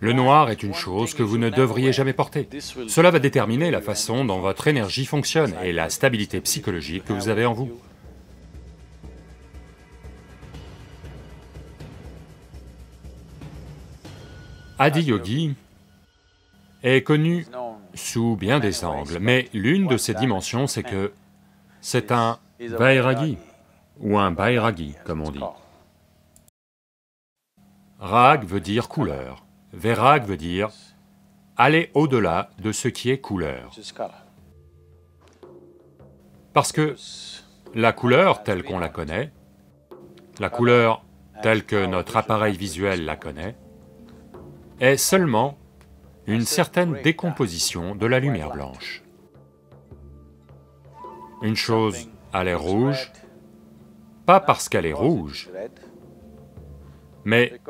Le noir est une chose que vous ne devriez jamais porter. Cela va déterminer la façon dont votre énergie fonctionne et la stabilité psychologique que vous avez en vous. Adiyogi est connu sous bien des angles, mais l'une de ses dimensions, c'est que c'est un vairagi, ou un bairagi, comme on dit. Rag veut dire couleur, vairag veut dire aller au-delà de ce qui est couleur. Parce que la couleur telle qu'on la connaît, la couleur telle que notre appareil visuel la connaît, est seulement une certaine décomposition de la lumière blanche. Une chose a l'air rouge, pas parce qu'elle est rouge, mais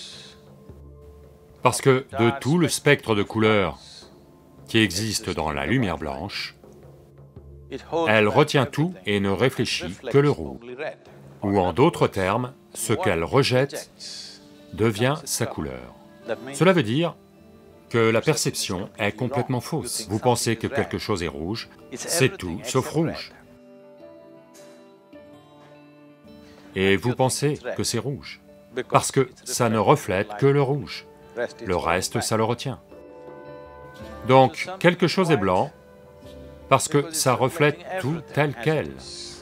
parce que de tout le spectre de couleurs qui existe dans la lumière blanche, elle retient tout et ne réfléchit que le rouge. Ou en d'autres termes, ce qu'elle rejette devient sa couleur. Cela veut dire que la perception est complètement fausse. Vous pensez que quelque chose est rouge, c'est tout sauf rouge. Et vous pensez que c'est rouge, parce que ça ne reflète que le rouge. Le reste, ça le retient. Donc, quelque chose est blanc, parce que ça reflète tout tel quel.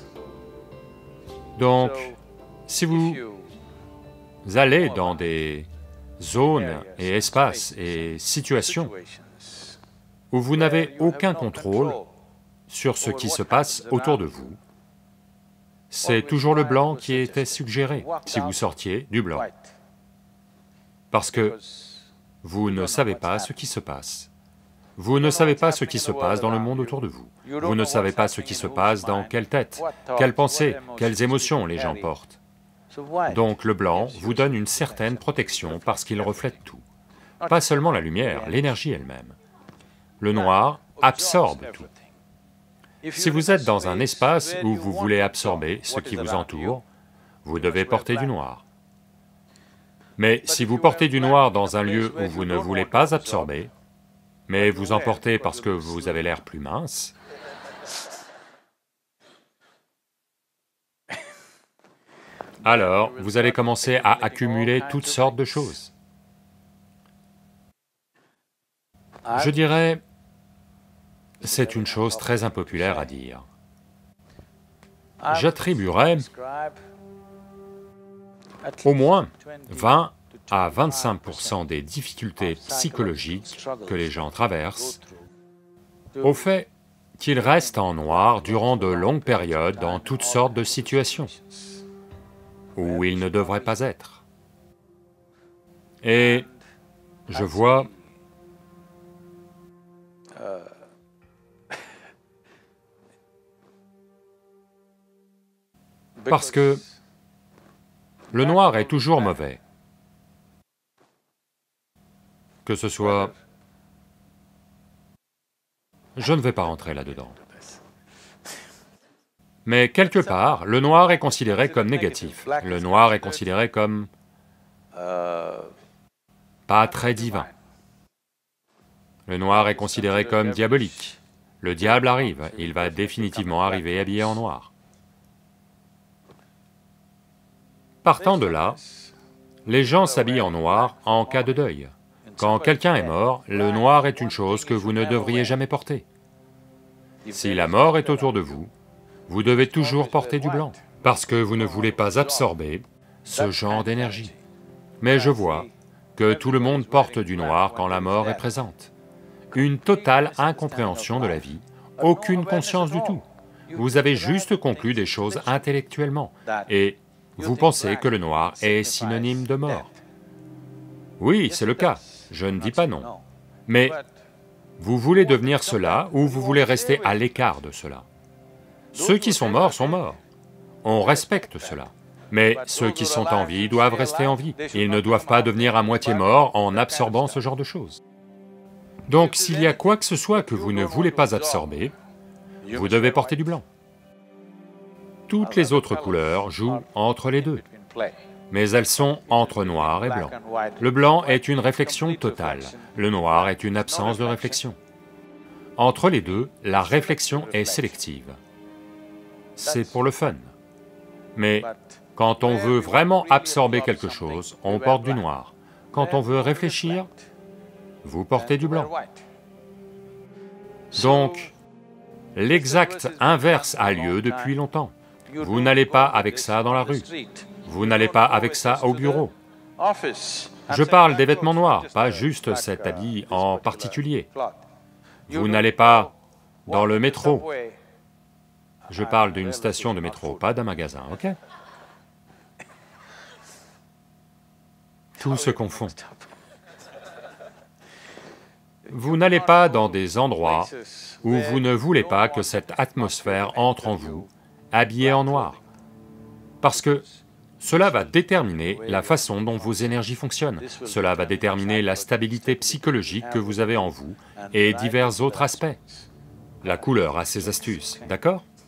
Donc, si vous allez dans des zones et espaces et situations où vous n'avez aucun contrôle sur ce qui se passe autour de vous, c'est toujours le blanc qui était suggéré si vous sortiez du blanc. Parce que vous ne savez pas ce qui se passe. Vous ne savez pas ce qui se passe dans le monde autour de vous. Vous ne savez pas ce qui se passe dans quelle tête, quelles pensées, quelles émotions les gens portent. Donc le blanc vous donne une certaine protection parce qu'il reflète tout. Pas seulement la lumière, l'énergie elle-même. Le noir absorbe tout. Si vous êtes dans un espace où vous voulez absorber ce qui vous entoure, vous devez porter du noir. Mais si vous portez du noir dans un lieu où vous ne voulez pas absorber, mais vous en portez parce que vous avez l'air plus mince, alors vous allez commencer à accumuler toutes sortes de choses. Je dirais, c'est une chose très impopulaire à dire. J'attribuerais au moins 20 à 25% des difficultés psychologiques que les gens traversent au fait qu'ils restent en noir durant de longues périodes dans toutes sortes de situations où ils ne devraient pas être. Et je vois parce que le noir est toujours mauvais. Que ce soit... Je ne vais pas rentrer là-dedans. Mais quelque part, le noir est considéré comme négatif. Le noir est considéré comme... pas très divin. Le noir est considéré comme diabolique. Le diable arrive, il va définitivement arriver habillé en noir. Partant de là, les gens s'habillent en noir en cas de deuil. Quand quelqu'un est mort, le noir est une chose que vous ne devriez jamais porter. Si la mort est autour de vous, vous devez toujours porter du blanc, parce que vous ne voulez pas absorber ce genre d'énergie. Mais je vois que tout le monde porte du noir quand la mort est présente. Une totale incompréhension de la vie, aucune conscience du tout. Vous avez juste conclu des choses intellectuellement, et vous pensez que le noir est synonyme de mort. Oui, c'est le cas, je ne dis pas non. Mais vous voulez devenir cela ou vous voulez rester à l'écart de cela. Ceux qui sont morts, on respecte cela. Mais ceux qui sont en vie doivent rester en vie, ils ne doivent pas devenir à moitié morts en absorbant ce genre de choses. Donc s'il y a quoi que ce soit que vous ne voulez pas absorber, vous devez porter du blanc. Toutes les autres couleurs jouent entre les deux. mais elles sont entre noir et blanc. Le blanc est une réflexion totale, le noir est une absence de réflexion. Entre les deux, la réflexion est sélective. C'est pour le fun. Mais quand on veut vraiment absorber quelque chose, on porte du noir. Quand on veut réfléchir, vous portez du blanc. Donc, l'exact inverse a lieu depuis longtemps. Vous n'allez pas avec ça dans la rue, vous n'allez pas avec ça au bureau. Je parle des vêtements noirs, pas juste cet habit en particulier. Vous n'allez pas dans le métro. Je parle d'une station de métro, pas d'un magasin, ok? Tout se confond. Vous n'allez pas dans des endroits où vous ne voulez pas que cette atmosphère entre en vous, habillée en noir. Parce que cela va déterminer la façon dont vos énergies fonctionnent, cela va déterminer la stabilité psychologique que vous avez en vous et divers autres aspects. La couleur a ses astuces, d'accord?